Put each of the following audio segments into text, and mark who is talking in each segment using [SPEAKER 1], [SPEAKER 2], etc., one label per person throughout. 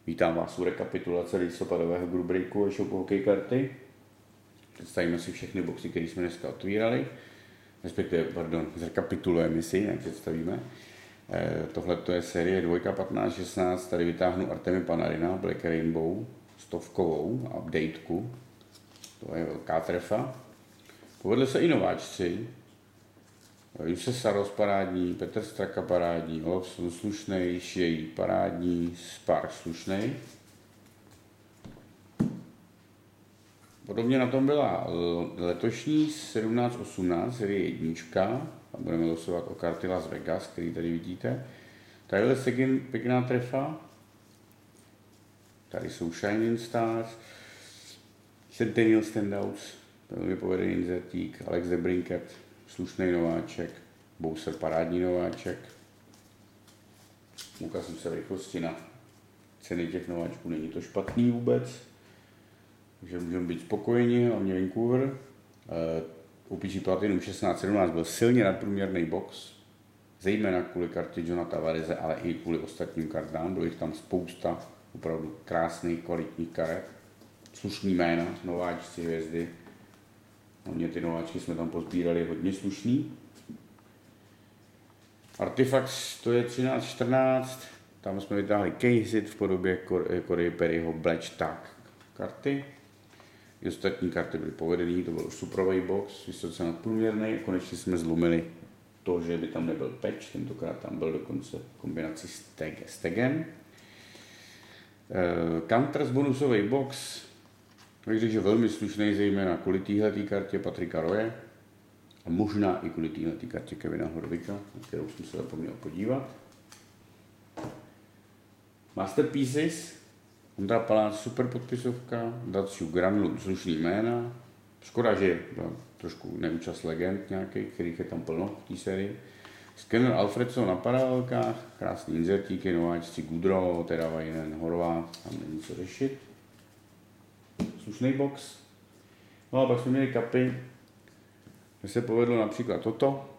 [SPEAKER 1] Vítám vás u rekapitulace listopadového Grubrejku e-shopu Hokej karty. Představíme si všechny boxy, které jsme dneska otvírali. Zrekapitulujeme si, jak představíme. Tohle je série 2, 15, 16. Tady vytáhnu Artemi Panarina, Black Rainbow, 100kovou updateku. To je velká trefa. Povedli se i nováčci. Juse Saros parádní, Petr Straka parádní, Olofsson slušnej, Shea parádní, Spark slušnej. Podobně na tom byla letošní 17-18, série 1. Tam budeme losovat o karty Las Vegas, který tady vidíte. Tadyhle Seguin, pěkná trefa. Tady jsou Shining Stars, Centennial Standouts, velmi povedený inzertík, Alex DeBrincat, slušný nováček, Bowser parádní nováček. Koukal jsem se v rychlosti na ceny těch nováčků, není to špatný vůbec. Takže můžeme být spokojeni, hlavně Vancouver. OPG Platinum 16-17 byl silně nadprůměrný box, zejména kvůli kartě Johna Tavarese, ale i kvůli ostatním kartám. Bylo jich tam spousta opravdu krásných, kvalitních karet. Slušný jména, nováčci, hvězdy. Hlavně ty nováčky jsme tam pozbírali hodně slušný. Artifacts to je 13-14, tam jsme vytáhli Kejsit v podobě Corey Perryho Bletch Tag karty. I ostatní karty byly povedený, to byl suprový box, vysoce nadprůměrný a konečně jsme zlomili to, že by tam nebyl patch, tentokrát tam byl dokonce kombinaci s tagem. Counters bonusový box, takže je velmi slušný, zejména kvůli téhletý kartě Patricka Roye a možná i kvůli téhletý kartě Kevina Horvicka, na kterou jsem se zapomněl podívat. Masterpieces, Ondra Palác, super podpisovka, Daciu Granlund, slušný jména. Škoda, že byl trošku neúčast legend nějaký, kterých je tam plno v té sérii. Scanner Alfredson na paralelkách, krásný inzertíky, nováčci Goodrow, Teravainen, Horváth, tam není co řešit. Slušný box. No a pak jsme měli kapy, kde se povedlo například toto.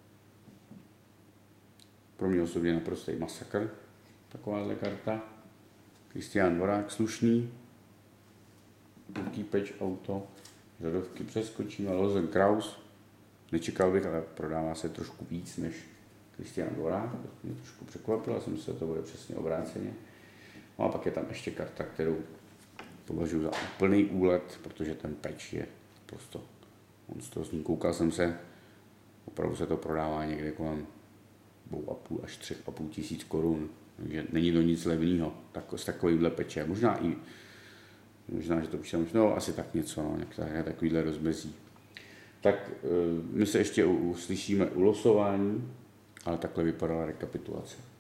[SPEAKER 1] Pro mě osobně naprostý masakr, takováhle karta. Kristián Dvorák, slušný. Velký patch auto, řadovky přeskočíme, Lozen Kraus. Nečekal bych, ale prodává se trošku víc než Kristián Dvorák. To mě trošku překvapilo, jsem se to bude přesně obráceně. No a pak je tam ještě karta, kterou považuji za úplný úlet, protože ten patch je prostě monstrózní. Koukal jsem se, opravdu se to prodává někde kolem 2,5 až 3,5 tisíc korun. Takže není to nic levného, s takovýmhle peče. Možná, že to počítám, no asi tak něco, no, takovýhle rozmezí. Tak my se ještě uslyšíme u losování, ale takhle vypadala rekapitulace.